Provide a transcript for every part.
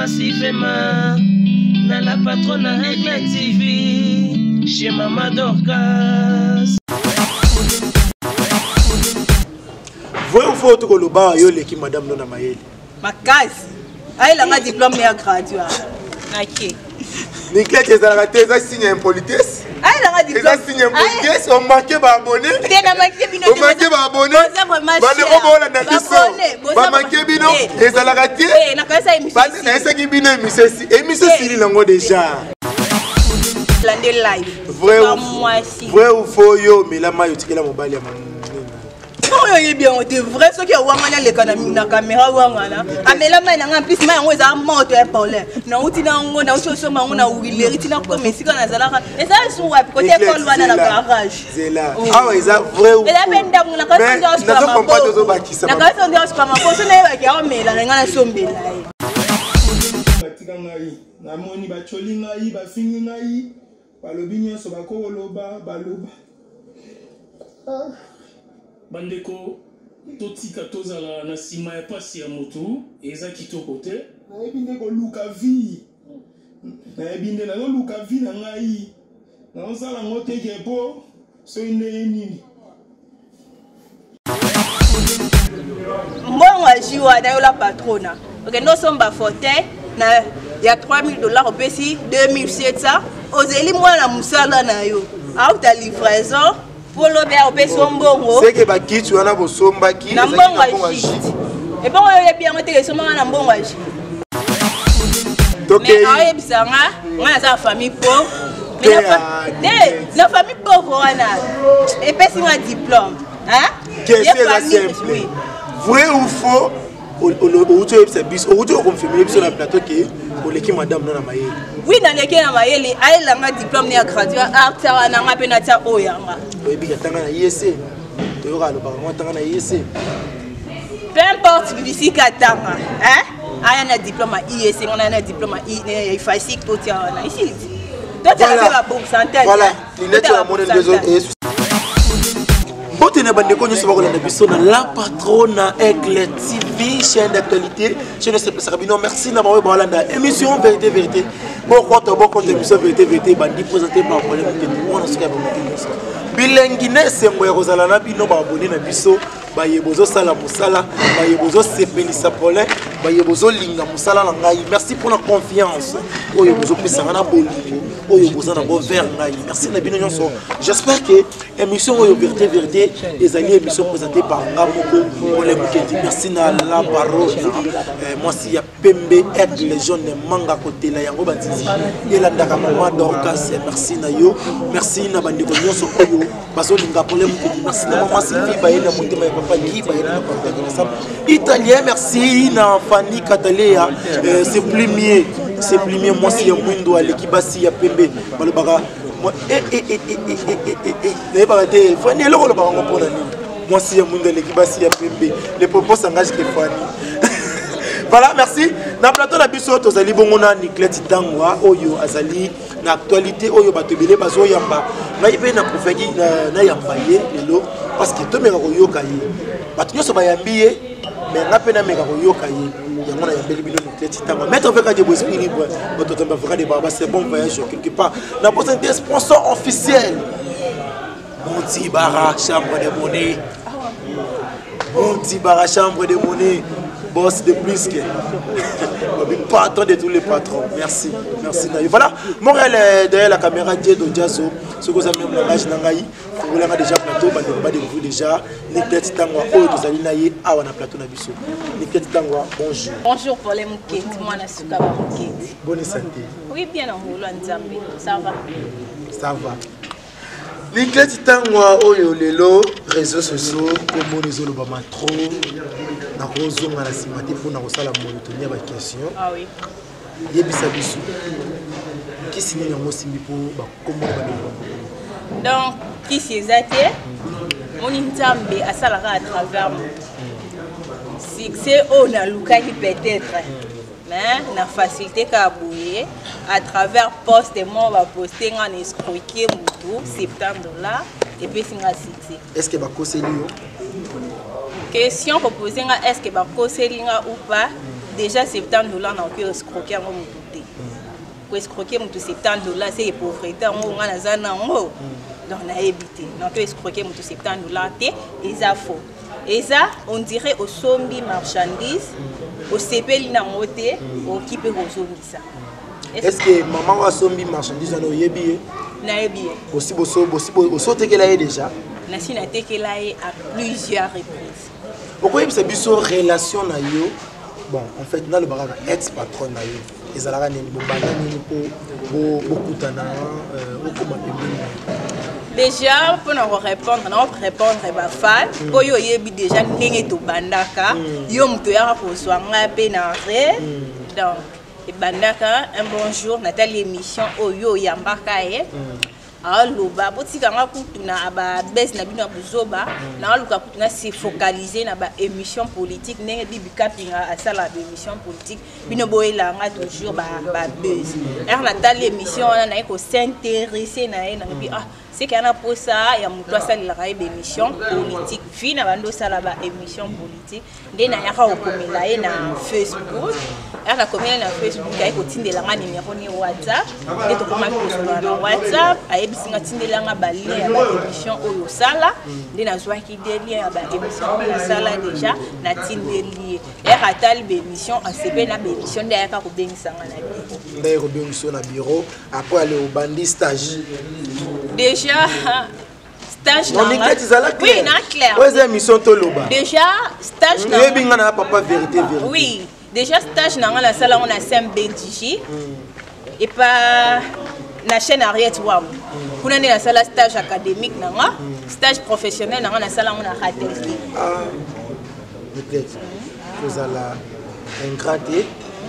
massivement dans la patronne avec la TV chez Maman Dorcas. Vous faut tout le bar yo l'équipe madame Nona Mayeli. Ma case. Elle a un diplôme et un gradué. OK. Niclette est à la tête, ça signe impolitesse. Elle a un diplôme. Ça signe impolitesse, on marque ba abonné. On marque ba abonné. Ba ne ko bola na biso. Ba marque bino, ezala raté. Na kasa émission. Ba na esa ki bino émission si. Émission si lango déjà. Landé live. Vrai ou faux yo, mais la mayo tikela mobile ya mamu. Non, il est bien, c'est vrai, ce qui est vraiment l'économie de la caméra. Mais la main, en plus, mais on est à mort de parler. Non, tu n'as pas de choses, on a oublié, tu n'as pas mais si on a ça, et ça, c'est ouais, côté école, on a la garage. C'est là. Ah ouais, ça vrai ou faux. Et la peine d'amour, la personne de la personne de Bandeko, totika tozala na sima ya pasi ya motu, eza kitoko te. Na ebinde ko luka vi. Na ebinde na luka vi na ngai. Na osala ngote kepo, so ine nini. Mbongo ajiwa na yo la patrona. Ok, nous sommes bas fauteuil, il y a $3000 au PC, 2700. Ozeli moi na musala na yo. A ta livraison. Pour le bien au PC mbongo. C'est que ba kitu wana bo somba ki. Na mbongo aji. Et bon yo bien moté so na mbongo aji. Donc mais aye bisanga, on a sa famille pauvre. Mais la famille pauvre wana. Et PC un diplôme, hein? Question la simple. Vrai ou faux? Aujourd'hui c'est bis. Aujourd'hui on confirme sur la plateau que l'équipe madame Nona Mayeli. Oui, dans l'équipe Nona Mayeli, elle a un diplôme de gradué acteur na nga penatia oyanga. Oui, bien tanga na IEC. Tu auras le parlement tanga na IEC. Peu importe d'ici katanga, hein? Aya na diplôme à IEC, on a un diplôme à IFASIC tout ça ici. Toi tu as fait la bourse santé. Voilà, il est la monnaie des autres. La patronne Aigle TV, chaîne d'actualité, chaîne de Sarabino. Merci d'avoir eu la émission Vérité Vérité. Bon compte émission Vérité Vérité, bandi présenté par Problème de tout le monde. Bilinguine, c'est moi Rosalana Bino, abonné na biso, bayebozo sala musala, bayebozo sepelisa problème, bayebozo linga musala langai. Merci pour la confiance. Oyebozo pesangana bolingo, oyebozo na bo vers ngai. Merci na bino nyonso. J'espère que émission Oyo Vérité Vérité, les alliés émission présentée par Ngamoko Problème Kedi. Merci na la baronne. Moi si ya Pembe aide les jeunes manga côté la yango batisi. Yelanda Maman Dorcas, merci na yo. Merci na bandiko nyonso oyo. Parce que merci na maman Sylvie Baïna Montema papa Guy Baïna papa italien merci na Fanny Cataléa c'est plus mieux moi si Mwindo Aleki Basi ya Pembe balobaka moi ne pas te Fanny le ko ba ngopona ni moi si Mwindo Aleki Basi ya Pembe les propos s'engagent que Fanny. Voilà, merci. Dans le plateau de la biso, tu as dit bon, on a Niclette Tangwa, Oyo, Azali, l'actualité, Oyo, Batobile, Bazo Yamba. On a eu un professeur na Yambaye, Lelo, parce que tout le monde a Kaye. Batouyo se Bayambiye, mais on a peine à Megaroyo Kaye. Il y a un bel bino Niclette Tangwa. Mettre avec un débat libre, votre temps de des barbas, c'est bon voyage quelque part. On a posé des sponsors officiels. Monti Bara, chambre de monnaie. Monti Bara, chambre de monnaie. Boss de plus que patron de tous les patrons. Merci, merci. Voilà, Montréal est derrière la caméra de Diazo. Ce que vous avez mis langage Nangaï, vous l'avez déjà plateau, vous avez déjà. Niclette Tangwa, oh, vous allez naïe, ah, on a plateau Nabiso. Niclette Tangwa, bonjour. Bonjour pour les mouquettes, moi, je suis mouquette. Bonne santé. Oui, bien en roulant, Nzambi, ça va. Ça va. Niclette Tangwa, oh, lelo, réseaux sociaux, comme les autres, trop. Na kozonga na simati pour na kosala monitoria ba question. Ah oui. Yebisa biso. Kisi ni yango simbi pour ba komo ba do. Donc kisi ezate mon Nzambe asalaka à travers succès on a lukaki peut-être. Mais na facilité ka bouiller à travers poste moi va poster en escroquer mutu $70 et puis singa succès. Est-ce que ba koseli yo? Question proposée est-ce que ba koselinga ou pas déjà $70 na ko escroquer ngo mututé ko escroquer mutu $70 c'est pauvreté ngo ngana zana ngo donc na éviter na ko escroquer mutu $70 té eza faux eza on dirait au sombi marchandise au sepeli na ngoté au kipe rozongisa. Est-ce que maman wa sombi marchandise na yebi na yebi aussi boso tekela déjà na sina tekela à plusieurs reprises. Pourquoi c'est biso relation na yo? Bon, en fait, dans le barrage ex-patron na yo. Les alara neni bobana neni po bokutana okoma pembeni. Déjà pour nous répondre ba fan po yo yebi déjà ndenge to bandaka yo mto ya ko swanga pe na re donc et bandaka un bonjour Nathalie émission oyo yambaka aloba botika nga kutuna aba bes na bino buzoba na aluka kutuna se focaliser na ba émission politique ndenge bibika pinga asala ba émission politique bino boyela nga toujours ba bes Nathalie émission na eko s'intéresser na ye na bi c'est qu'il y a un pour ça, il y a un ça la émission politique. Fi na bando ça la émission politique. Dès na yaka okomela ye na Facebook. Yaka komela na Facebook kay ko tindela nga numéro ni WhatsApp. Et to koma ko sur na WhatsApp, ayebi singa tindela nga ba lien ya émission oyo sala. Dès na zwa ki de lien ya ba émission oyo sala déjà na tindeli. Et ratal be émission ACP na be émission de yaka ko bengisa nga na bureau. Ndai ko bengisa na bureau après aller au bandi stage. Déjà stage non mais oui na clair ouais émission toloba déjà stage na yebinga na papa vérité oui déjà stage na la salle on a SMBDJ et pas na chaîne Ariette Wam kuna ne la salle stage académique na stage professionnel na salle on a raté ah peut-être vous allez ingraté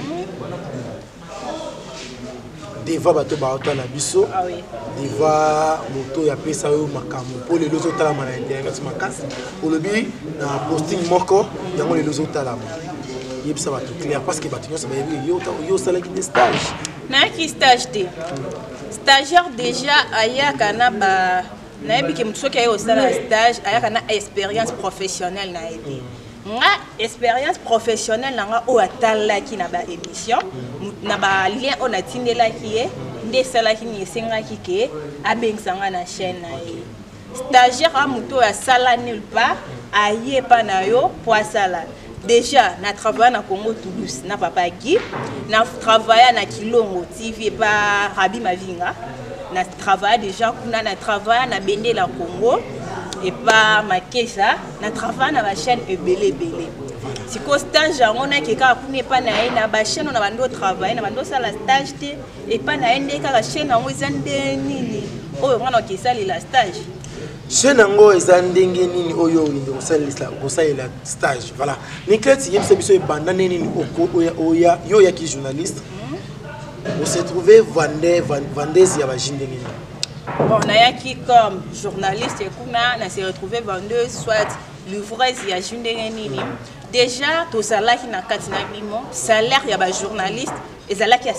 deva bato baota na biso deva moto ya pesa yo makambo po le lozo tala mana internet makasi olobi na posting moko yango le lozo tala yebisa bato clair parce que bato nyonso bayebi yo salaki de stage na ki stage te stagiaire déjà ayaka na ba na yebi ke mutsoki ayo sala stage ayaka na expérience professionnelle na été nga expérience professionnelle nga o atalaki na ba émission na ba lien on atindelaki ye nde salaki ni sengaki ke abengsanga na chaîne na ye stagiaire a muto ya sala nulle part aye pa na yo po sala déjà na travailler na Congo Toulouse na papa Guy na travailler na Kilongo TV pa Rabi Mavinga na travailler déjà kuna na travailler na Bende la Congo et pas ma kesa na travail na ba chaîne ebele. Si ko stage on a keka kune pa na na ba chaîne on a bando travail na bando sala stage te et pas na ende ka chaîne ngo ezande nini oyo ngana kesa la stage chaîne ngo ezandenge nini oyo ndo sala stage voilà Nikleti yebisa biso ebanda nini oya yo ya ki journaliste on s'est trouvé vendeuse ya ba jindenge nini. Bon, Nayaki comme journaliste et Kuna s'est retrouvé vendeuse, soit livreuse, il y a Jundenini. Déjà, tout salaire qui n'a qu'à salaire, il y a journaliste, et salaire qui a $50.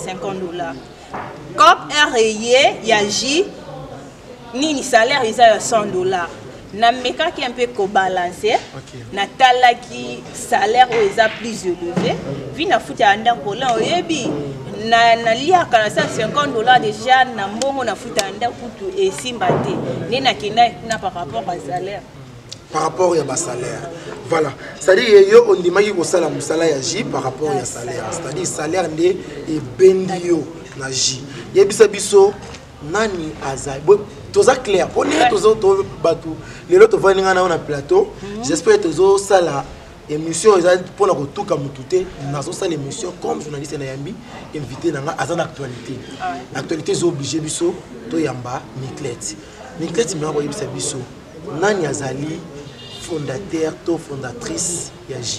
Comme RIE, il y a J, ni salaire, il y a $100. Na meka qui est un peu co-balancé, na tala qui salaire où est plus élevé, vina fouta anda pour là, oyebi. Na lia kana $50 déjà na mbongo na futa nda kutu et simbate ni na kina na par rapport à salaire à bas salaire voilà c'est-à-dire yo on dimaki ko sala musala ya J par rapport à salaire c'est-à-dire salaire ndé et bendio na J yebisa biso nani azai toza clair on est tozo to batu lelo to vaninga na on plateau j'espère tozo sala émission pour la retour comme tout est nazo sala émission comme journaliste na yambi invité na azana actualité actualité zo obligé biso to yamba Nikleti me ko yebisa biso nani azali fondateur to fondatrice ya J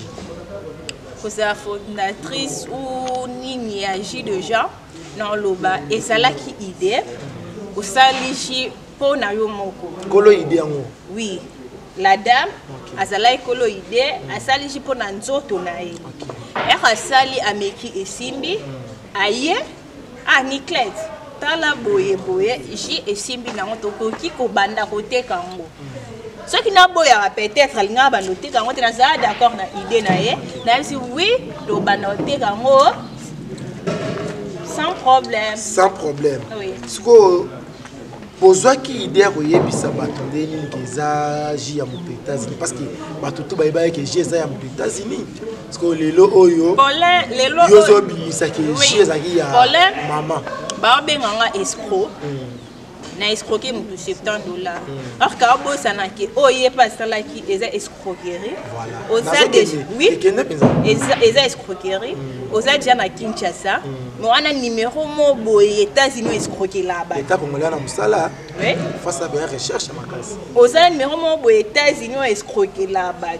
la fondatrice ou nini ya J déjà non loba et ça là qui idée au salichi pour na yo moko kolo idée ngo oui la dame azala ekolo idée asalichi pour na nzoto na ye asali ameki esimbi aye Nikleti tala boye J esimbi na ngoto ko banda koteka ngo Ce qui n'a pas peut-être alinga banoté quand on est d'accord na idée na ye na si oui do banoté quand sans problème. Sans problème. Oui. Ce que besoin qui idée à yebisa batonde ni ngeza ji ya mu États-Unis parce que batutu ba que ji za ya mu États-Unis parce que lelo oyo lelo yozo bimisa que ji za ya maman ba benganga escroc na escroquer mutu $70. Or ka bossa na ki oye pas sala ki eza escroquerie. Voilà. Oza déjà oui. Eza escroquerie. Oza déjà na Kinshasa. Mais on a numéro mo boye États-Unis escroquer là-bas. État congolais na musala. Oui. Face à bien recherche à ma classe. Oza numéro mo boye États-Unis escroquer là-bas.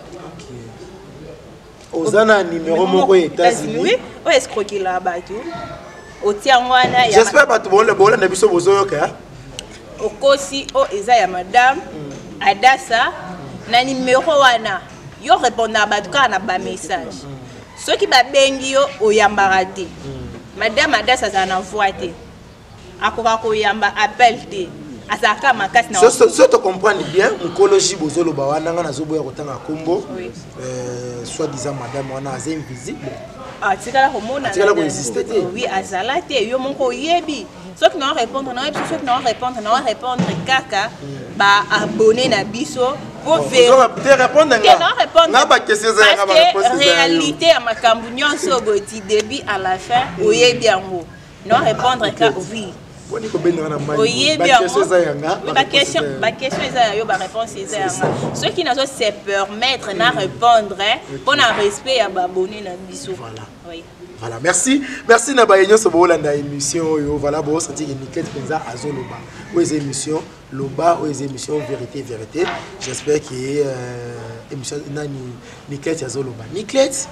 Oza na numéro mo boye États-Unis. Oui, o escroquer là-bas tout. Otiangwana ya. J'espère pas tout le monde na biso bozoyoka. Okosi o eza ya madame Adassa na numéro wana yo répondre na batuka na ba message ceux qui ba bengi yo oyambara te madame Adassa za na voix te akoka ko yamba appel te asaka makasi na so to comprendre bien oncologie bozolo ba wana nga nazoboya kotanga kombo soit disant madame wana aza invisible atikala komona atikala ko exister te oui azala te yo moko yebi. Ceux qui n'ont répondre, ceux qui n'ont répondre, kaka, bah abonné na biso pour faire. Répondre parce que réalité à ma cambunion sur le début à la fin, oui bien mot. Non répondre ka oui. Oui bien mot. Ma question est la réponse est ceux qui n'ont pas se permettre na répondre pour na respect à abonné na biso. Oui. Voilà, merci. Merci Nabayenyo Sobolanda émission yo voilà bon senti que Niclette Penza azoloba. Aux émissions Loba aux émissions vérité. J'espère que émission nani Niclette azoloba. Niclette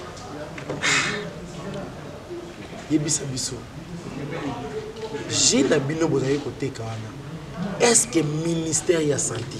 yebisa biso. J'ai na bino bozaye côté kana. Est-ce que ministère ya santé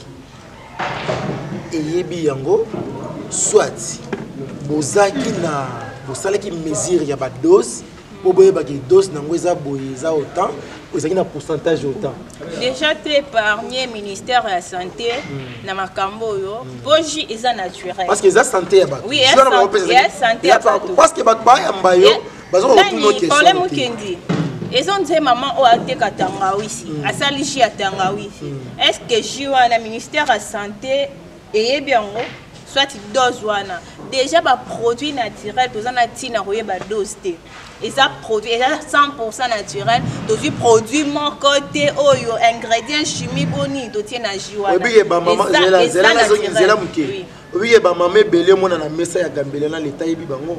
et yebi yango soit bozaki na ça qui mesure il y a pas de dose pour boire ba dose nango eza boye eza autant ezaki na pourcentage autant déjà tu épargné ministère de la santé na makambo yo boji eza naturel parce que eza santé ya bato oui eza santé ya bato parce que bato ba yamba yo bazo retourner question problème kendi ils ont dit maman o ateka tangawisi asali chi atangawisi est-ce que jiwa na ministère de la santé et bien soit dose wana déjà ba produit naturel tozana tina koyeba dose te eza produit eza 100% naturel tozi produit mon côté oyo ingrédients chimiques boni totie na jiwana obiye ba maman zela muke obiye ba maman belé mona na mesa ya gambele na leta yebi bango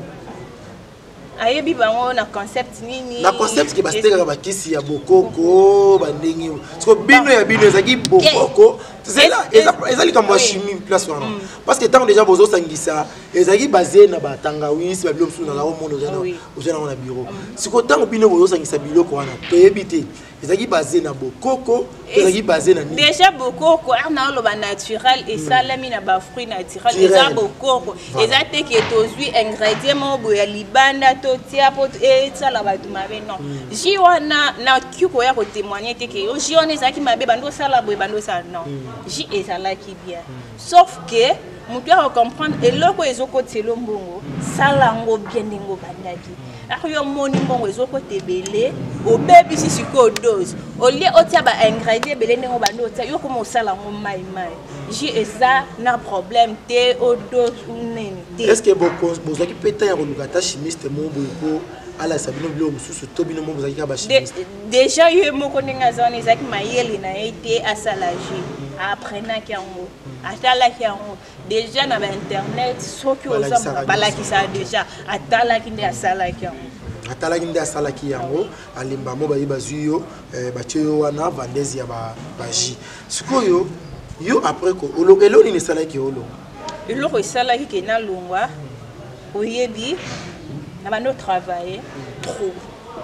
ayebi bango na concept nini na concept ki basteka ba kisi ya bokoko bandingi parce que bino ya bino ezaki bokoko zela ezali comme chimie place wana parce que tant déjà bozo sangisa ezaki basé na batangawisi ba biloko na la monde ozana na bureau siko tant bino bozo sangisa biloko wana to yebite ezaki basé na bokoko ezaki basé na déjà bokoko na lo ba naturel et salami na ba fruits naturel eza bokoko eza te que tozui ingrédients mo boya libanda to tia pot et ça la ba tumabe non ji wana na kyuko ya ko témoigner te que ji wana ezaki mabe bando sala boy bando sa non ji ezalaki bien sauf que mutu ya comprendre eloko ezokotelo mbongo salango bien ndingo bandaki yo moni mbongo ezokotebele obebisi siko dose olie otia ba ingrédients belé ndingo bando otia yo komo salango mai ji eza na problème te o dose nini te est-ce que bozaki peta ya kolukata chimiste mo boyko ala sabino bilo mususu to bino mo bozaki ba chimiste déjà yo moko ndinga zone ezaki mayeli na été asalaji apprena kiango atala kiango déjà na internet soki oza balakisa déjà atala kinde asala kiango atala kinde asala kiango alimba mo bayi bazuyo batyo wana vandezi ya baji sikoyo yo après ko olokelo ni sala ki olo eloko esala ki na longwa oyebi na bano travailler trop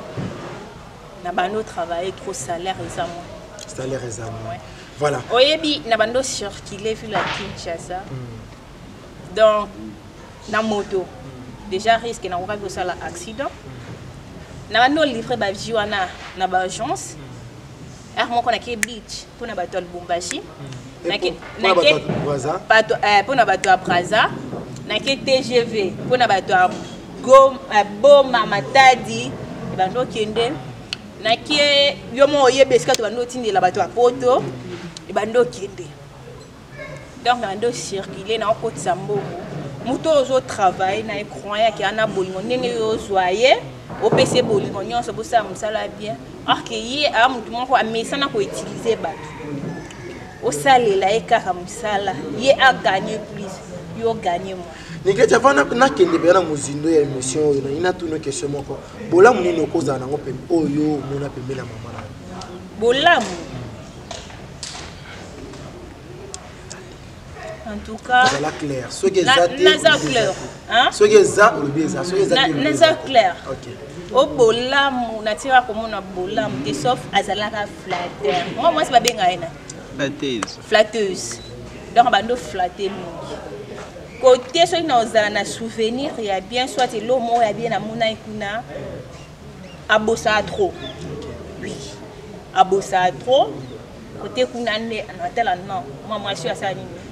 na bano travailler trop salaire examen voilà oyebi na bando circuler vu la Kinshasa donc na moto déjà risque na ko sala accident na bando livrer ba viwana na ba agence Armo qu'on a qui beach pour na bateau Lubumbashi. Pour na bateau à Braza. Na qui TGV pour na bateau à Goma Matadi. Bando kende. Na qui yomo yebeska to bando tindi la bateau à Poto. Bando kende. Donc bando circuler na côte Sambo. Muto ozo travail na croyant qu'il y en a bolingo ndenge yo soye au PC bolingo nyonso bosa musala bien alors que yi a mutu moko amesana ko utiliser bato au salela ekaka musala ye a gagner plus yo gagner moins Niklete avant na kende bena muzindo ya émission oyo ina tuno question moko bolamu nini okoza nango pembe oyo mona pembe na mama na bolamu. En tout cas, la clair. Ce qui est clair. Hein? Ce qui est ça, ou bien ça. Ce qui est clair. Ok. Au bolam, on a tiré comme on a bolam, des sauf azalaka flatteur. Moi c'est pas bien gaïna. Flatteuse. Flatteuse. Donc on va nous flatter. Côté ceux qui nous ont souvenir, il y a bien soit l'homme, il y a bien la mouna ikuna. Abossa trop. Oui. Abossa trop. Côté kuna ne, non. Moi je suis à ça.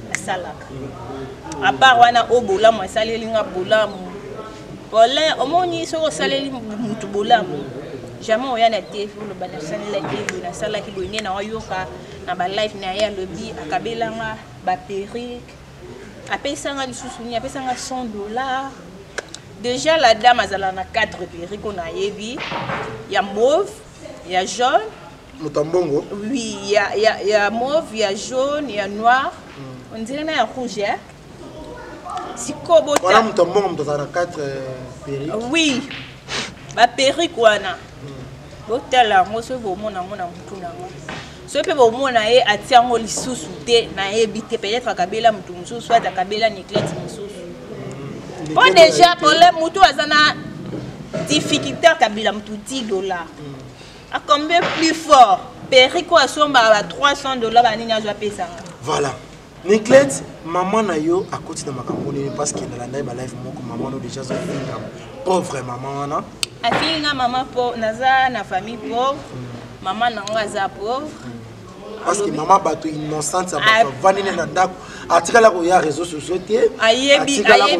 À part wana o bolamu asaleli nga bolamu Paulin omoni soko saleli mutu bolamu jamais oyana te pour le bana salela te na sala ki boyne na yoka na ba life na ya lobby akabela nga ba perruque apesa nga lisusu ni apesa nga $100. Déjà la dame azala na 4 perruques on a yebi ya mauve ya jaune Mutambongo. Oui, il y a mauve, il y a jaune, il y a noir. On dirait qu'il y a rouge. Si Kobota. Voilà, Mutambongo, on a 4 perruques. Oui, ma perruque, wana. Botala, moi, je veux mon amour, ce que vous avez attiré les sous-soutés, peut-être à Kabela Moutoumsou, soit à Kabela Niklete Moussou. Bon, déjà, pour les moutons, il y a une difficulté à Kabela Moutou $10. À combien plus fort? Perico a son à $300 à payer ça. Voilà. Niklete, maman na yo à côté de ma campagne parce que dans la life maman nous déjà pauvre maman na. Afinga maman pauvre, naza na famille pauvre. Maman na za pauvre. Parce que maman bato innocente ça va vanine na ndako. Atika la ko ya réseaux sociaux té. Ayebi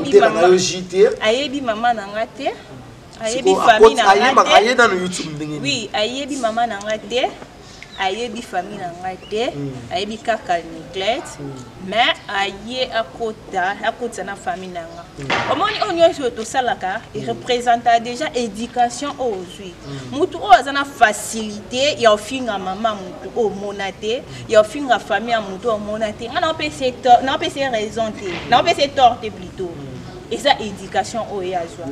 maman na ngate. Ayebi famille na ngate. Oui, ayebi maman na ngate. Ayebi famille na ngate. Ayebi kaka Niklete. Mais aye akota na famille na nga. Omoni onyo so to salaka, il représente déjà éducation aujourd'hui. Mutu o azana facilité ya ofinga maman mutu o monate, ya ofinga famille mutu o monate. Na peut c'est raison té. Na peut c'est tort plutôt. Et ça éducation o ya joie.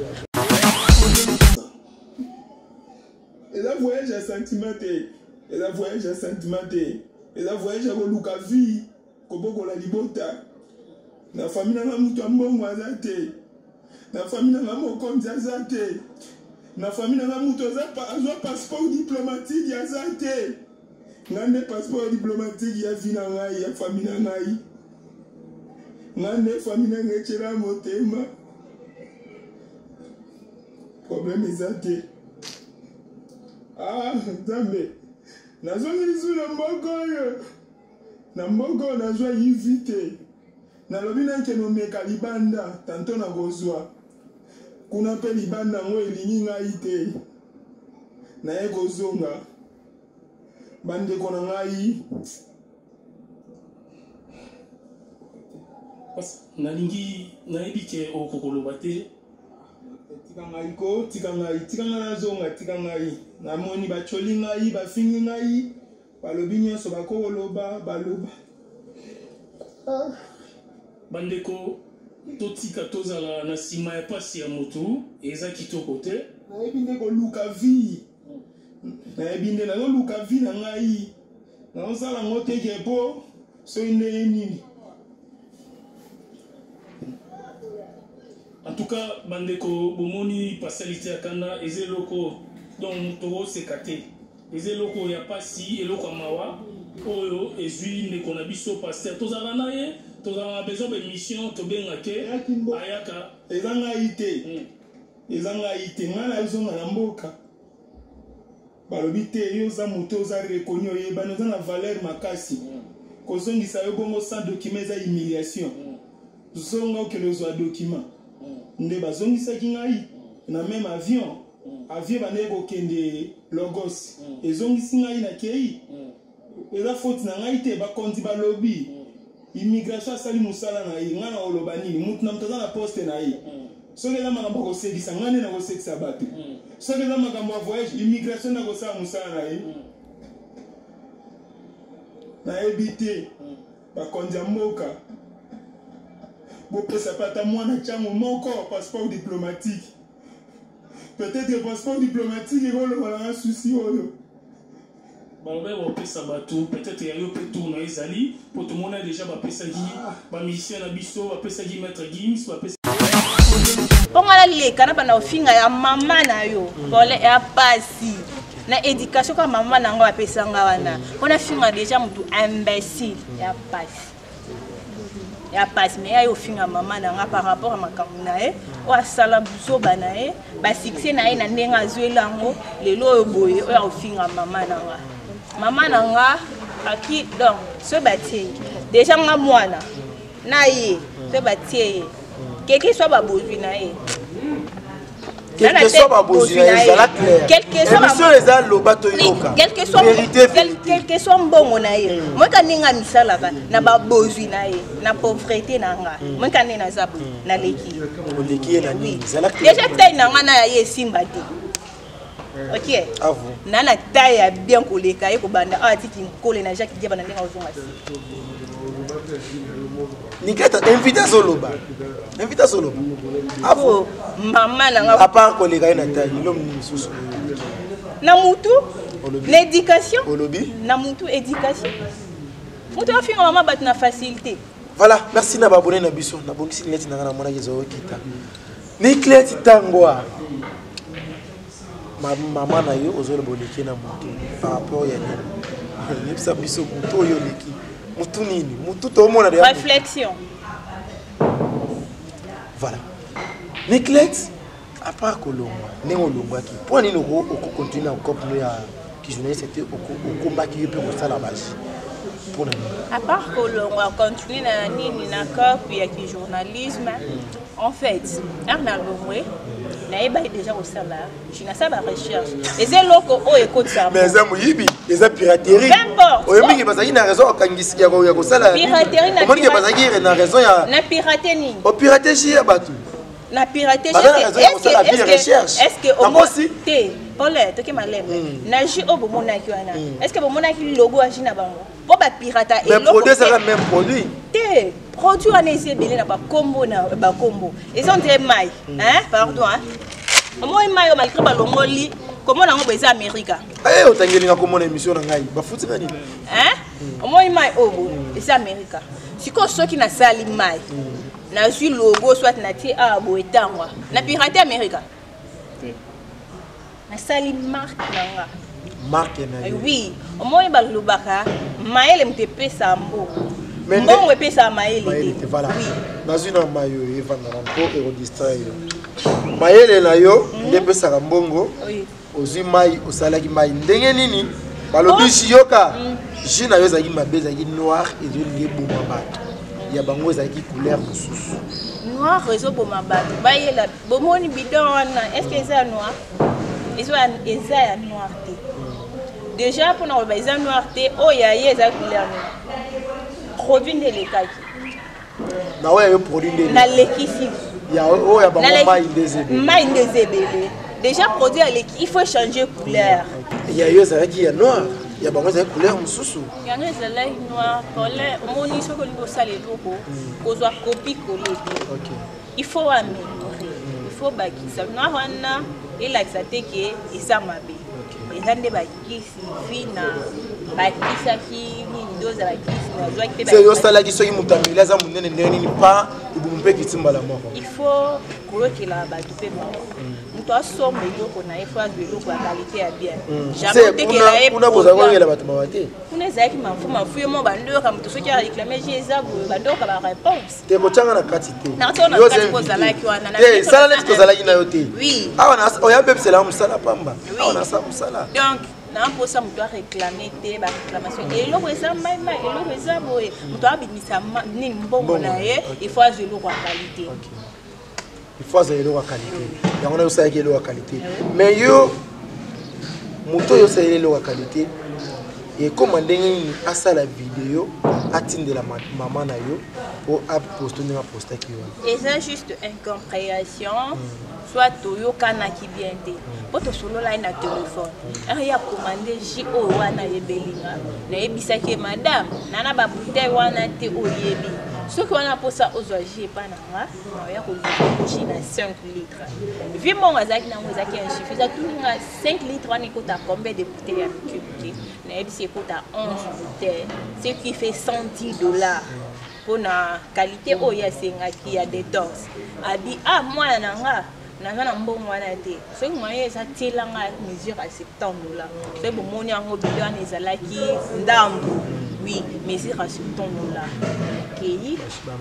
Et là voyage à sentimenté. Et là voyage à sentimenté. Et là voyage à Luka vie. Koboko la libota. Na famille na mutu ambongo azate. Na famille na mokonzi azate. Na famille na mutu azwa passeport diplomatique azate. Ngande passeport diplomatique ya vie na ngai ya famille na ngai. Ngande famille na ngai chera motema. Problème azate. Ah, Nzambe. Nazongi lisu na mboko yo. Na mboko nazwa yivite. Na lobi na nke no meka libanda tanto na gozwa. Kuna pe libanda ngo elingi ngai te. Na ye gozonga. Bande kona ngai. Nalingi nayebi ke okokoloba te. Tika ngai na zonga tika ngai. Na moni bacholi ngai bafingi ngai. Balobi nyonso bakoloba baloba. Bandeko totika tozala na sima ya pasi ya motu eza kitoko te. Nayebi nde koluka vie. Nayebi nde luka vie na ngai. Na osala ngote kepo so inde nini. En tout cas, bandeko bomoni pasalité ya kanda ezeloko donc toro sekate. Ezeloko ya pasi eloko mawa oyo ezui ne kona biso pasteur tozala na ye tozala besoin de mission to bengake ayaka ezanga ite. Ezanga ite ngana izonga na mboka. balobi te yo za moto oza reconnu oyeba noza na valeur makasi kozongisa yo bongo sans document eza humiliation zonga okende ozwa document nde bazongisaki ngai na même avion banaye kokende Lagos ezongisi ngai nakei eza faute na ngai te bakonzi balobi immigration asali mosala na ye ngai na oloba nini mutu na moto aza na poste na ye soki eza makambo ya kosekisa ngai nde nakosekisa bato soki eza makambo ya voyage immigration nakosala mosala na ye nayebi te bakonzi ya mboka bopesa pe ata mwana ntiango moko passeport diplomatique peut-être passeport diplomatique ekoloba nanga susi oyo balobe bapesa bato peut-être yayo mpe tour na ezali mpo tomona déjà bapesaki bamisien na biso bapesaki maître Gims ongala leka na bana ofinga ya mama na yo pole ya pasi na éducation ka mama na ngo bapesa nga wana ona finga déjà mutu imbécile ya passe mais ayo finga mama na nga par rapport à makambo na ye o asala buzoba na ye ba succès na ye na ndenga azwelango lelo oyo boye oyo ofinga mama na nga aki donc so batie déjà nga mwana na ye so batie quel que soit ba bozwi na ye quel que soit ma besoin, ça clair. Quel que soit vérité, quel que soit bon na ye. Moi quand ninga misala ba na ba bozwi na ye, na pauvreté na nga. Moi quand na zabu na leki. Leki na ni, ça clair. Déjà taille na nga na ye simba te. OK. Avo. Nana taille bien koleka ye ko banda atiki nkole na Jacques Diaba na ndinga ozonga. Nikata invita soloba. Avo maman na nga à part collègue na taille l'homme sous na mutu l'éducation olobi na mutu éducation mutu afinga maman bat na facilité. Voilà, merci na babone na biso na bongisi ngeti na mona yezo kita ni kleti tangwa maman na yo ozolo boleki na mutu par rapport ya ni nipsa biso mutu yo leki mutu nini mutu to mona de réflexion. Voilà. Niclet, à part Colomba, Néolomba qui, pour nous continuer à continuer à qui journaliste c'était au combat qui peut faire la base. Pour nous. À part Colomba, continuer à nini na corps puis à qui journalisme. En fait, Arnaud Lomoué, naïba déjà au salaire. Je n'ai pas de recherche. Et c'est loko o écoute ça. Mais ça mouyibi, les piraterie. N'importe. O yemi qui passe na raison quand il y a salaire. Piraterie na. Comment qui passe na raison ya. Na pirater ni. O pirater chez Abatu. Na pirater est-ce que au moins té Paulette OK malem na ji o bomona ki wana est-ce que bomona ki logo a jina bango po ba pirata et logo produit c'est le même produit té produit wana ese belé na ba combo na ba combo ils ont très mai pardon moi mai o malgré ba longoli comment na ngo beza America otangeli nga komona émission na ngai ba futi kani moi mai o bo eza America siko soki na sali mai na suis logo soit na ti abo etangwa na pirate America na sali marque nanga na oui au moins ba lobaka maele mtepe sambo mbongo epesa maele te voilà na zina mayo evanga ko erodistrait maele na yo ndepesa mbongo ozi mai osalaki mai ndenge nini balobi yoka jina yo zaki mabeza ki noir ezoli eboma bato ya bango ezaki couleur mususu noir ezoboma bato bayela bomoni bidon wana est-ce que c'est noir eza ya noir te déjà pour na ba eza noir te o ya eza couleur produit de lekaki na oya yo produit de na lekisi ya o ya bango mai ndezebele déjà produit à l'équipe il faut changer couleur ya yo ezaki ya noir ya bango ezaki couleur mususu yango ezalaki noir pole omoni soki olingi osala eloko kozwa copie kole te il faut améliorer il faut bakisa noir wana elakisa te ke eza mabe eza nde bakisi fina bakisaki nini doza bakisi nazwaki te osalaki soki moto ameli aza monene ndenge nini pa ebumu mpe kitimbala moko il faut koyokela bato mpe moko moto asomba eloko na ye fo azwa eloko ya kalite ya bien jamais otekela ye kuna bozala koyokela bato mawa te kuna ezalaki mafu yo mo bandoyoka moto soki areklame je eza boye bandoyoka baréponse te kotyanga na kati te nakationa kati kozalaki wana sala neti tozalaki na yo te oui awa oya bebisela mosala pamba awa nasala mosala donc na mposa moto aréclame te baréclamation eloko eza maima eloko eza boye moto abimisa nini mbongo na ye il faut azwa eloko ya qualité il faut azwa eloko ya qualité yango na yosalaki eloko ya qualité mais yo moto oyo osaleli eloko ya qualité ekoma ndenge nini asala video atindela mama na yo po aposte ndenge apostaki wana eza juste incompréhension soit toyokanaki bien te po tosolola ye na telefone ya commande ji oyo wana yebelinga nayebisaki ye madame nana babouteille wana te oyebi soki wana mposa ozwa ji epa nanga naoya kozwa ji na 5 litres vi mbongo azalaki nango ezalaki inchiffre eza tuninga 5 litres wana ekota combien de bouteille ya mikute nayebisi ekota 11 bouteille ce qui fait $110 pour na qualité oyo asengaki ya detox abi mwana nanga naza na mbongo wana te soki moye eza tielanga mesure ya $70 soki bomoni yango bile wana ezalaki ndambu oui mesure ya $70 kei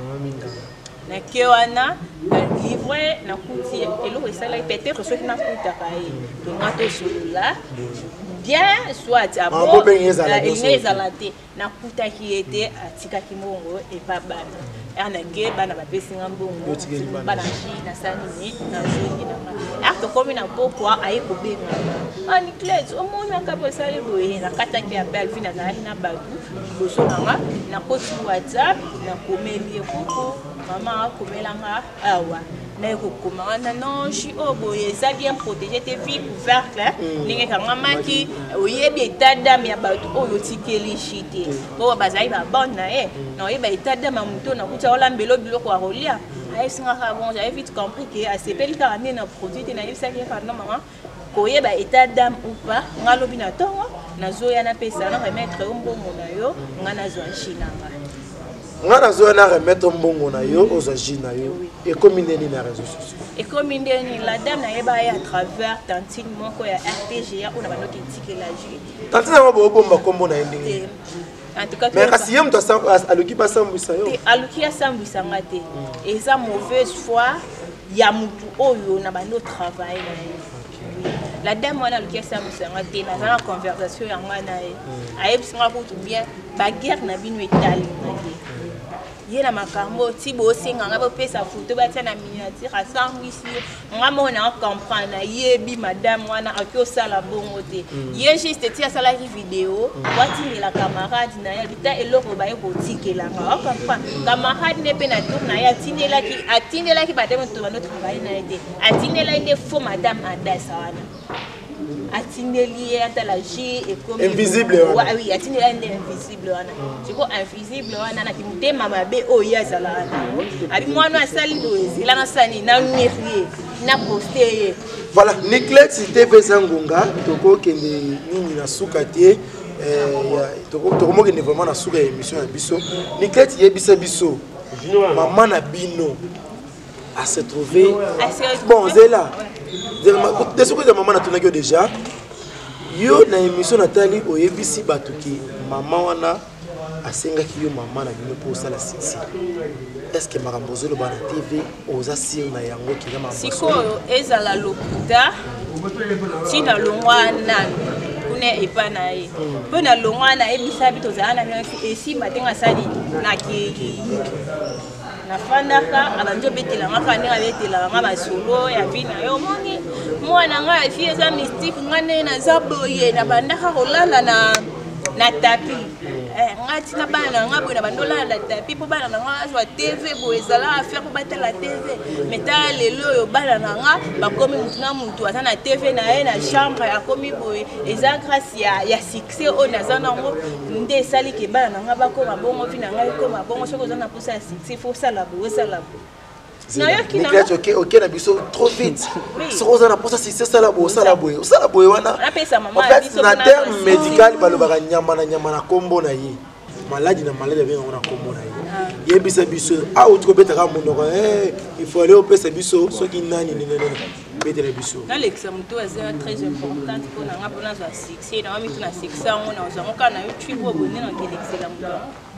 nake wana livre nakuti eloko esalaki peut-être soki nakutaka ye tonga tosolola bien soit elinga ezala te nakutaki ye te atikaki mbongo epa bana anake bana bapesinga mbongo bana ji nasanini nazongi nanga ar tokomi na pokwa aye kobenga niclete omoni akapo esali boye nakataki ape alfi nazalaki na bato liboso nanga nakoti whatsapp nakomeli ekoko mama akomelanga awa nakokoma wana nonji oyo boye eza bien protégé te vie couvercle ndenge kangamaki oyebi état d'âme ya bato oyo otikeli shi te mpo bazali babone na ye na oyeba état d'âme ya moto nakuti aolambela biloko ya kolia ayebisingaka bon j'avais vite compris ke asepeli kaka nde na produit te nayebisaki ye kaka no mama koyeba état d'âme ou pas nga lobi na ntongo nazoya napesa na remettre yo mbongo na yo nga nazwa shi nanga nga nazoya na remettre mbongo na yo ozwa ji na yo ekomi ndeni na réseaux sociaux ekomi ndeni la dame nayeba ye à travers tantine moko ya RTGA oyo na bandoki etikela ji tantine yango boobomba kombo na ye ndenge mais kasi ye moto aluki basambwisa yo aluki asambwisanga te eza mauvaise foi ya motu oyo na bando travail na ye la dame wana aluki asambwisanga te naza na conversation yango na ye ayebisanga kutu bien baguerre na bino etali ye na makambo ti bosenga nga bopesa photo batia na miniature asambwisi nga mona comprendre yebi madame wana akiosala bongo te ye juste ti asalaki video watindela camarade na ye bita eloko baye kotikelanga ocomprendre camarade ne pe na tour na ye atindelaki badame to bano travaille na ye te atindelaki nde faux madame adasa wana atindeli atala ji ekomi invisible wana oui atindeli nde invisible wana siko invisible wana na kimutema mabe oyo azala wana abi mwana asali doezela na sani na mirie na poster voilà Niclete TV Zangonga tokokende nini na suka te tokomokende vraiment na suka ya émission ya biso Niclete yebisa biso maman na bino à se trouver bon zela de ce que la maman a tourné déjà yo na émission natali oyebisi batuki maman wana asengaki yo maman na bino pour ça la sexy est-ce que marambozelo bana TV oza sir na yango ki maman sikoyo ezala lokuta tina longwana kune epana ye pona longwana ebisa bito za na esi batenga sali na ki nafandaka abanzo betela ngaka ndenge betela nga masolo ya vina yo moni mwana nga fie eza mystique ngane na zaboye na bandaka kolala na tapi nga tina bana nga boye na bandola na tapi po bana nga azwa TV boye ezala affaire po batela TV meta lelo oyo bana nga bakomi mutu na mutu aza na TV na ye na chambre akomi boye eza grâce ya succès oyo naza nango nde esali ke bana nga bakoma bongo vi na ngai ekoma bongo soki oza na posa ya succès fo osala boye osala boye ok na biso trop vite soki oza na posa succès osala boye wana na terme médical balobaka nyama na kombo na ye maladi na maladi abengango na kombo na ye yebisa biso awa tikobetaka monoko il faut aller opesa biso soki nani betela biso nalekisa moto aza très importante mpona nga mpona azwa succès na wamitu na succès yango na ozango kaka na yo twibo obonde na kelekisela moto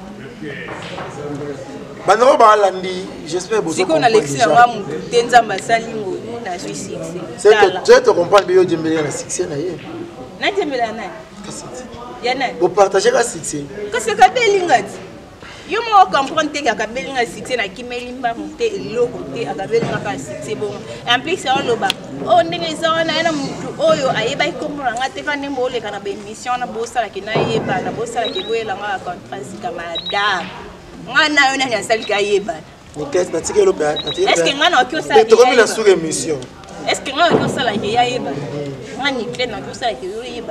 bandeko baalandi j'espère sikoyo nalekisi yango motu te nzambe asali ngolu nazwi succès to comprendre beyo jembeleka na succès na ye Natembela nani? Yana. Vous partagez la succès. Qu'est-ce que Kabelinga dit? Yo mo comprendre que Kabelinga succès na kimelimba monter lo côté Kabelinga ka succès bon. En plus c'est loba. Oh ndenge za na na mutu oyo ayeba ikomona ngate kane mbole kana ba émission na bossa la kina yeba na bossa la kiboyela nga contrat madame. Ngana yo na sali ka yeba. Est-ce que ngana okyo sala? Tu comme la sous émission. Est-ce que ngana okyo sala ke yeba? Ngani clé na okyo sala ke yeba.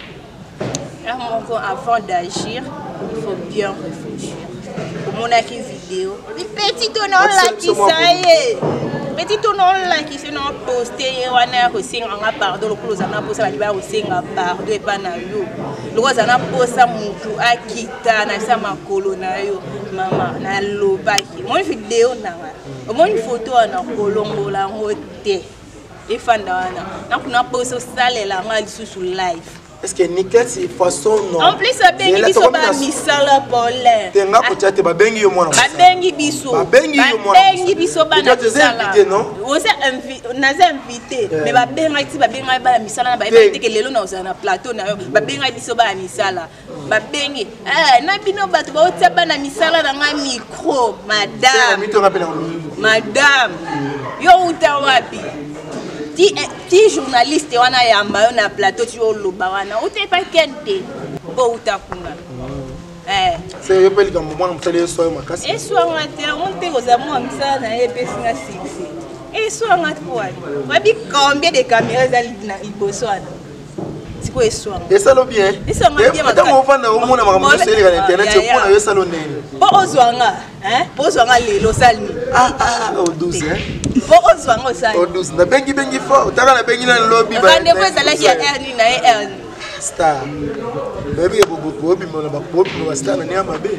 Avant d'agir, il faut bien réfléchir. Mon acquis vidéo. Les petits tonneaux là qui ça y est. Petits tonneaux là qui se n'ont posté. On a reçu un pardon. Le close a posé la libère aussi un pardon et pas na yo. Le close a posé mon à quitter na sa ma colonayo. Maman na lobaki. Mon vidéo na. Mon photo na colombo la ngote. Et fandana. Na kuna posé sale la ngali sous live. Est-ce que Nickel c'est façon non? En plus ça bengi biso ba misala pole. Tenga ko tchate ba bengi yo mwana. Ba bengi biso. Ba bengi yo mwana. Ba bengi biso ba na misala. Non? Oza invité mais ba benga ti ba benga ba misala na ba invité ke lelo na oza na plateau na yo. Ba benga biso ba misala. Ba bengi na bino bato ba otsa ba na misala na nga micro madame. Madame. Yo uta wapi? Ti journaliste wana yamba na plateau ti oloba wana ote pa kente bo utakuna c'est yo peli comme moi on fait so makasi eso ngate on te koza mo amsa na epesinga six eso ngate poani wabi combien de caméras na liboso wana siko eso et ça lo bien eso ngate bien makasi mo fanda o mona makambo seli ka internet yo pona yo salon nene bo ozwanga bo ozwanga lelo salni au 12 bo ozwanga osali au 12 na bengi fo utaka na bengi na lobby ba rendez-vous ezalaki ya erni na erni star baby bobi mona ba bobi no star na nyama be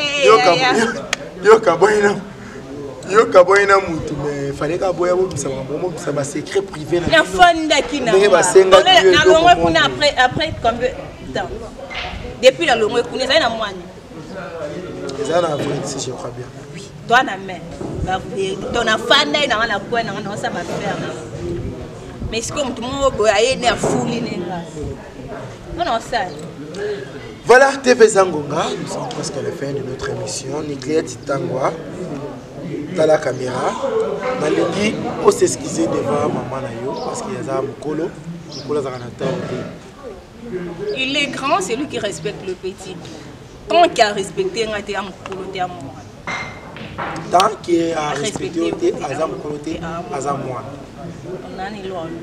yo kaboyina mutu mais fallait ka boya bo bisa mambo bisa ba secret privé na fanda kina na longwe kuna après combien de temps depuis la longwe kuna ça na mwani ça na vrai si je crois bien oui toi na mais ton fanda na na kwa na ça va faire mais c'est comme tout le monde boya yene a fouli nenga non ça. Voilà, TV Zangonga, nous sommes presque à la fin de notre émission. Niclette Tangwa, dans la caméra. Nalingi, on s'excuser devant maman Nayo, parce qu'il y a un Mokolo. Il est grand, c'est lui qui respecte le petit. Tant qu'il a respecté un thé à Mokolo, thé à moi. Tant qu'il a respecté un thé à Mokolo, thé à moi. On a ni loin.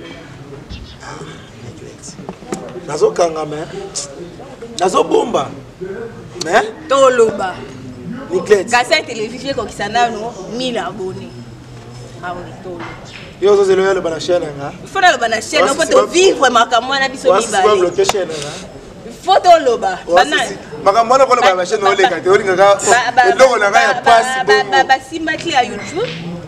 Nazo kangame, nazo bomba, mais toloba. Niclette. Kasa télévision ko kisana no 1000 abonnés. Ah oui tolo. Yo zo zelo le bana chaîne nga. Il faut le bana chaîne on peut vivre makamwa na biso mibale. Wa bloquer chaîne nga. Photo loba. Bana. Makamwa na ko le bana chaîne ole ka te oli nga. Eloko na nga ya passe bongo. Ba simba clé à YouTube.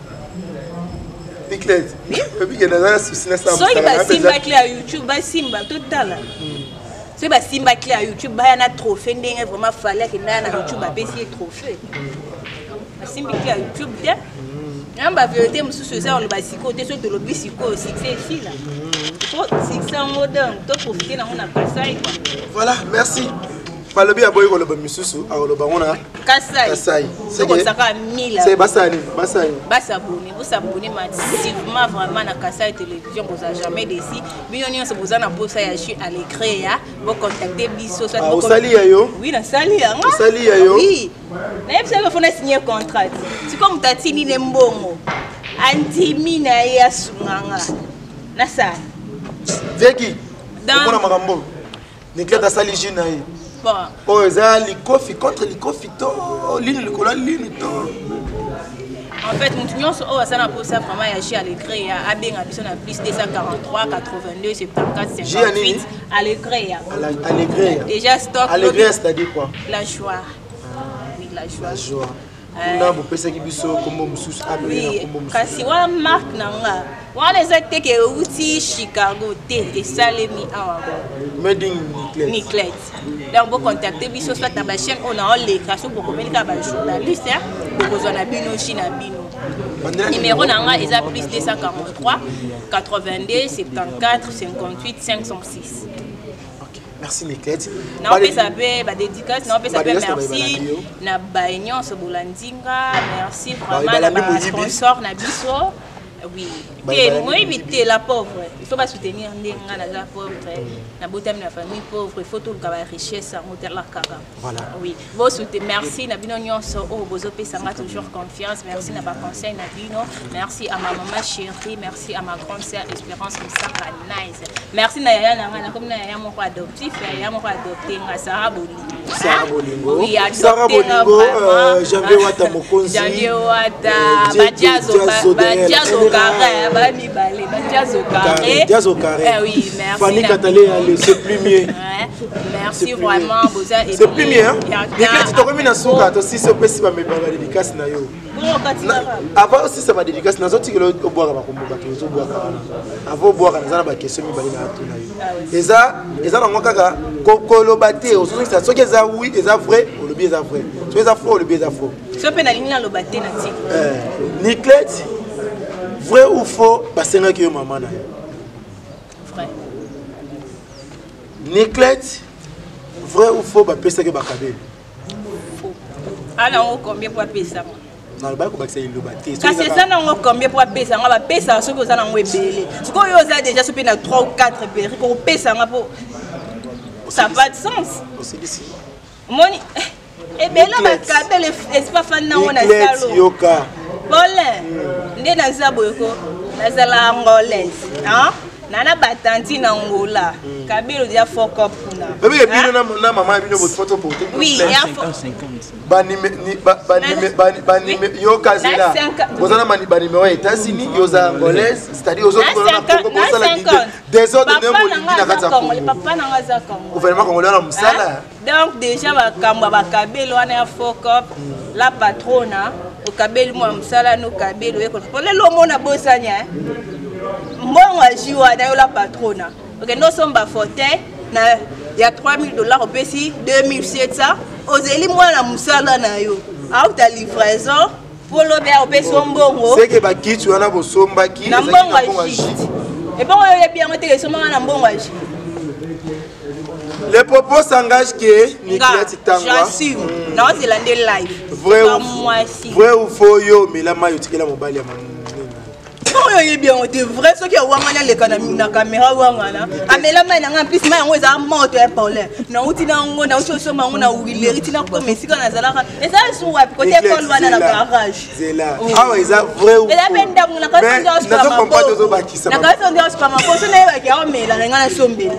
Niclette. Depuis que nazana souci na ça. So ba simba clé à YouTube ba simba total. C'est ba simba clé à YouTube ba na trophée ndenge vraiment fallait que na YouTube ba pesi trophée. Ba simba clé à YouTube bien. Namba vérité mususu ça on le basiko te so to lo bisiko succès ici là. Faut succès moderne, to profiter na on a Kasai quoi. Voilà, merci. Palobi aboyi ko lo ba mususu a lo ba ngona Kasai. C'est comme ça ka 1000. C'est basani. Basaboni, vous s'abonnez massivement vraiment na Kasai télévision vous a jamais déci. Bino se vous en a posa ya chi à l'écran vous contacter biso soit vous sali yo. Oui, na sali ya. Sali ya yo. Oui. Na yep ça faut signer contrat. C'est comme tatini ne mbongo. Antimi na ya sunganga. Na sa. Veki. Dans makambo. Niclette sali jina yi. Bon. Oh, ça likofi contre likofi to, ligne le colon ligne to. En fait, nous tenions ça pour ça vraiment y à l'écran à bien à plus 243 82 74 58 à l'écran. À l'écran. Déjà stock. À l'écran, c'est-à-dire quoi? La joie. Oui, la joie. La joie. Kuna bopesa ki biso kombo mususu abeli na kombo mususu. Kasi wa mark nanga. Wana ezate ke uti Chicago te esalemi awa. Made in Niclette. Donc vous contactez biso soit ta chaîne on a les kaso pour communiquer ba journaliste pour que na bino china bino. Numéro nanga eza plus 243 82 74 58 506. Merci Niclette. Non, on peut savoir ma dédicace, non, on peut savoir merci. Na baignon ce bolandinga, merci vraiment na sponsor na biso. Oui, moi éviter la pauvre. Il faut pas soutenir la pauvre. La beauté de la famille pauvre, il faut tout la richesse en hôtel la caga. Voilà. Oui, vous soutenez, merci na bino nyonso o bozope sanga toujours confiance. Merci na ba conseil na bino. Merci à ma maman chérie, merci à ma grande sœur Espérance Msanga nice. Merci na yaya na comme na yaya mon adoptif, yaya mon adopté nga Sarah Bolingo. Sarah Bolingo. Oui, Sarah Bolingo, Janvier Wata Mokonzi. Janvier Wata Badiazo carré, bami balé, Badiazo carré. Diazo carré. Oui, merci. Fanny Katalé, c'est plus mieux. Merci vraiment, Boza. C'est plus mieux, hein? Niclette, tu as remis dans son gâteau, si c'est possible, mais pas la dédicace. Avant aussi, ça va dédicace. Nous avons dit que nous avons boire avant de boire, nous avons des questions. Et ça, nous avons dit que ce qui est oui, c'est vrai, ou le bien est vrai. Ce qui est faux, le bien est faux. Ce qui est ligne, le bâté, Niclette, vrai ou faux, c'est un qui est maman. Vrai. Niclette, vrai ou faux, c'est un qui est bakabé. Faux. Alors, combien pour payer ça? Non, le bac, c'est le bâti. Quand c'est ça, on combien pour payer ça? On va payer ça, ceux qui ont belé. Ce qu'on a déjà, c'est 3 ou 4 bélis. Pour payer ça, ça n'a pas de sens. Moni, et bien là, c'est pas fan na on a salo. Yoka. Bolé. Ndé na zaboyoko, na zala angolaise. Hein? Nana batanti na Angola. Kabelo dia fuck up na. Bébé et bien na maman bino votre photo pour tout. Oui, il y a 50 yoka zela. Vous en avez bani mais États-Unis, yoza angolaise, c'est-à-dire aux autres des autres de molingi na kata. Papa na ngaza Congo. Gouvernement congolais na musala. Donc déjà ba kamba ba kabelo wana fuck up la patrona au kabelo mo musala no kabelo eko. Pour le lomo na bosanya. Mbongo ajiwa na yo la patrona. OK, nous sommes ba fauteuil na il y a $3000 au PC 2700 ozeli mwana musala na yo. A ta livraison pour le bien au PC mbongo. C'est que ba kitu wana bosomba ki na mbongo aji. Et bon yo bien monter soma na mbongo aji. Les propos s'engagent que Niclette Tangwa. J'assume. Non, c'est l'année live. Vrai ou faux yo mais la maille tu la mobile ya oh yo bien on est vrai ce qui a wangana le kanami na caméra wangana amela mai na plus mai ngo za moto e pole na uti na ngo na uti so mango na uileri tina ko mesika na zalaka et ça sont wapi côté école wana na garage zela ah ils a vrai ou faux et la benda na ka sondio na ko combattre zo bakisa na ka sondio so ma ko so na ba ki a mela na ngana sombela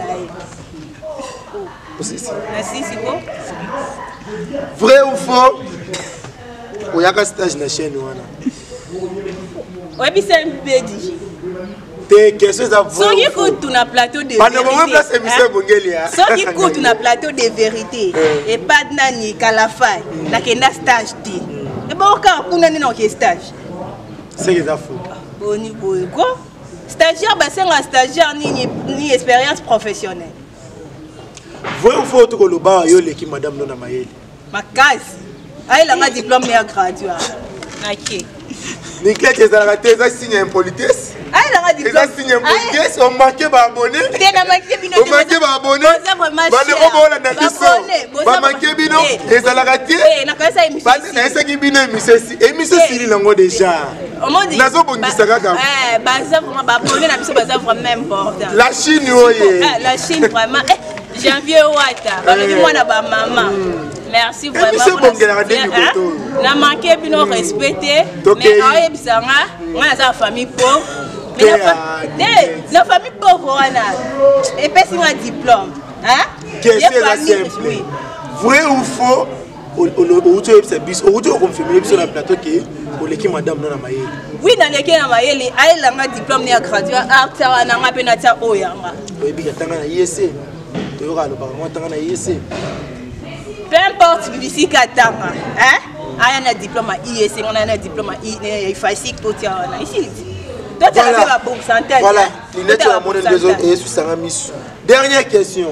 si quoi vrai ou faux oyaka stage na chaîne wana ouais puis c'est un pédi tes questions à vrai ceux qui écoutent na plateau de vérité pendant place émission bongelia ceux qui écoutent na plateau de vérité et pas nani kalafai na kenda stage ti et bon ka kuna ni na ke stage c'est que ça faux boni boy quoi stagiaire ba c'est un stagiaire ni expérience professionnelle vrai ou faux to ko loba yo leki madame Nona Mayele makasi ai la diplôme ya gradué OK Niclette ezalaka te eza signe impolitesse. Ai la diplôme. Eza signe impolitesse, on marqué ba abonné. Te na marqué bino. On marqué ba abonné. Bande obola na biso. Ba marqué bino ezalaka te. Na kasa émission. Bande na esaki bino émission sili nango déjà. Nazo bongisa kaka. Baza vraiment ba abonné na biso baza vraiment important. La Chine oye. La Chine vraiment. Janvier Wata. Ba di mwana ba maman. Merci vraiment. Na manqué bino respecté mais aye bisanga ngana za famille pauvre mais la famille pauvre wana et pesi un diplôme hein simple vrai ou faux au tu es bis au tu confirmer sur la plateau que pour l'équipe madame Nona Mayele oui dans l'équipe na Mayele aye la diplôme ya gradué acteur wana nga pe na tia oyanga oui bi tanga na IEC to yo ka lo ba mo tanga na IEC peu importe d'ici katanga hein aya un diplôme à IEC on a un diplôme à IFASIC tout ça ici toi tu as fait la bourse santé voilà l'inette la monnaie des autres et sur ça mis dernière question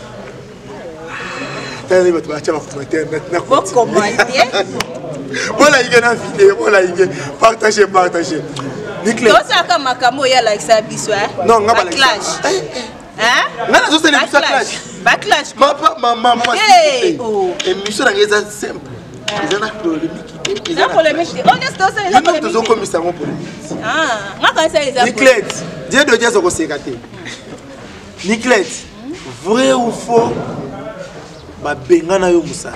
t'as dit tu vas commenter maintenant pour commenter voilà il y a une vidéo voilà il partager Niclette toi ça comme makamo ya like ça biso hein non on va clash hein non ça c'est le clash Backlash. Maman, émission dans les simple. Ils ont polémique. Ils ont polémique. On est dans ça. Ils ont commis ça en polémique. Ah, moi quand ça ils ont. Niclette, Dieu de Dieu c'est se gâter. Niclette, vrai ou faux? Ba bengana yo musala.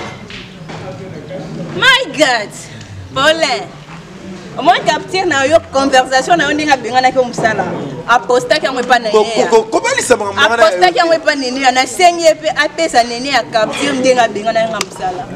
My God. Paulin. Au moins capter na yo conversation na yo ndinga bengana ko musala. Aposta qui pas nene. Comment il s'est maman? Aposta qui pas nene na senye pe apesa nene a capter ndinga bengana nga musala.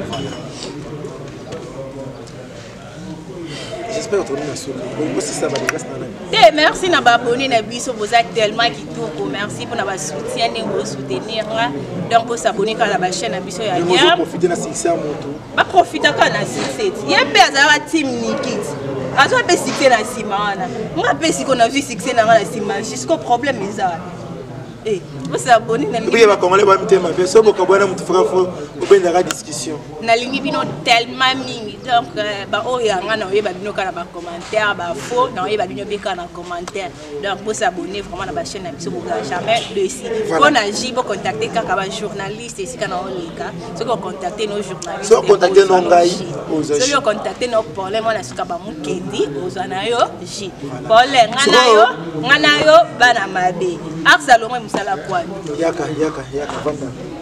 J'espère que tu as sauvé. Ça va merci na abonné na biso vous êtes tellement kitoko. Merci pour notre soutien et vous soutenir. Donc pour s'abonner à la chaîne na biso ya bien. Profiter na succès à moto. Ba profiter ka na succès. Yembe azala team Nikit. Azo pe succès na simana. Nga pe siko na vie succès na la simana. Jusqu'au problème ezala. Eh, vous s'abonner na oui, va comment les va mettre ma personne pour qu'on ait frère au ben de la discussion. Na lingi bino tellement mingi. Donc ba oya nga na oyeba bino kana ba commentaire ba faux na oyeba bino beka na commentaire. Donc pour s'abonner vraiment na ba chaîne na biso boka jamais dessus. Pour na jibo contacter kaka ba journaliste ici kana oleka. Ce que contacter nos journalistes. So contacter no ngai ozaji. So contacter no problème na suka ba mukendi ozana yo ji. Problème nga na yo bana mabe. Axalongo musala kwa. Yaka vanda.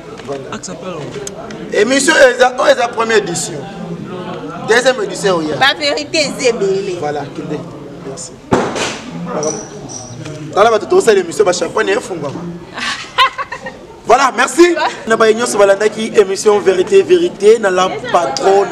Émission est la première édition. Deuxième édition, oui. La vérité, c'est belé. Voilà, merci. Voilà, tu as l'émission, champagne et funga. Voilà, merci. Nous avons une émission Vérité, dans la patronne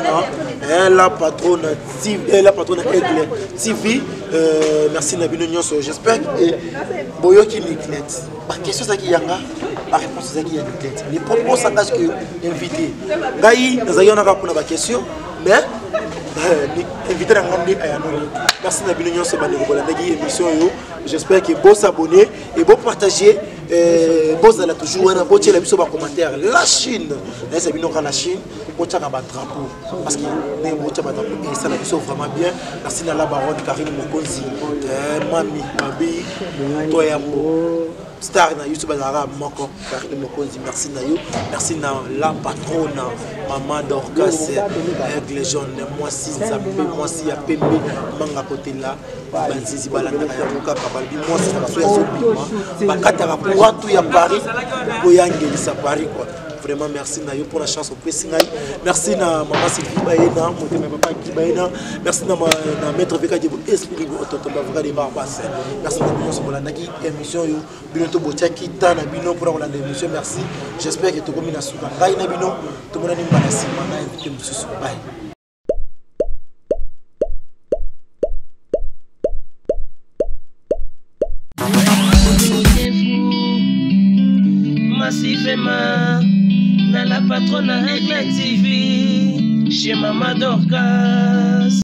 Aigle TV. Merci Nabino Nyonso. J'espère que Boyoki Niclette. La question c'est qui yanga, la réponse c'est qui Niclette. Les propos s'engagent que invité. Gaï, nous avons une question, mais invité à merci Nabino Nyonso émission. J'espère que vous s'abonner et vous partager. Vous allez toujours un beau commentaire. La Chine, c'est bien la Chine. Vous avez un drapeau parce que ça nous vraiment bien. Merci à la baronne Karine Mokonzi, Mami, Mabi, Toyambo, Star na YouTube Arabe Moko, Karine Mokonzi. Merci à vous. Merci à la patronne, Maman Dorcas, avec les jeunes. Moi si Zapé, moi si à Pembe, Manga côté là, Banzizi Balanda Yamuka, Kabalbi, moi si ça va faire Bakatara pour tout y a Paris, Boyangeli ça Paris quoi. Vraiment merci Nayo pour la chance au Pessingaï. Merci à maman Sylvie Baena, mon papa qui Baena. Merci à maître Veka de esprit au Totoba Vrai de Barbas. Merci à nous sur la Naki émission yo. Bientôt Botia qui t'a na bino pour la émission. Merci. J'espère que tu comme na souka. Gai na bino, tout le monde ni malasi mana invité monsieur sur bye. Massivement dans la patronne Aigle TV chez Maman Dorcas.